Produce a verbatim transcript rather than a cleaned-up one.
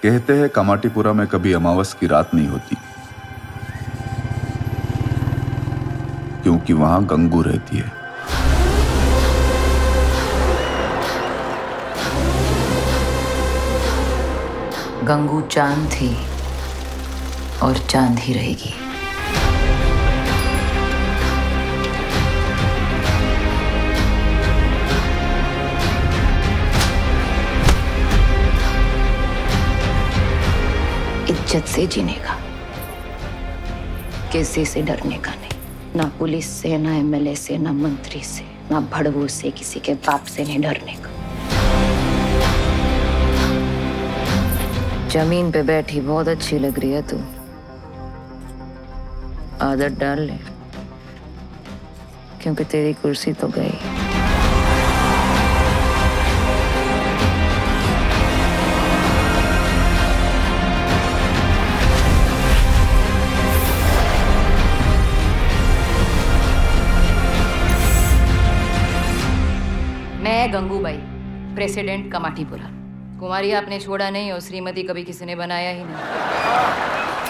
कहते हैं कमाटीपुरा में कभी अमावस की रात नहीं होती, क्योंकि वहां गंगू रहती है। गंगू चांद थी और चांद ही रहेगी। इज्जत से जीने का, किसी से डरने का नहीं। ना पुलिस से, ना एमएलए से, ना मंत्री से, ना भड़वों से, किसी के बाप से नहीं डरने का। जमीन पे बैठी बहुत अच्छी लग रही है तू, आदत डाल ले, क्योंकि तेरी कुर्सी तो गई। मैं गंगूबाई, प्रेसिडेंट कमाटीपुरा। कुमारी आपने छोड़ा नहीं और श्रीमती कभी किसी ने बनाया ही नहीं।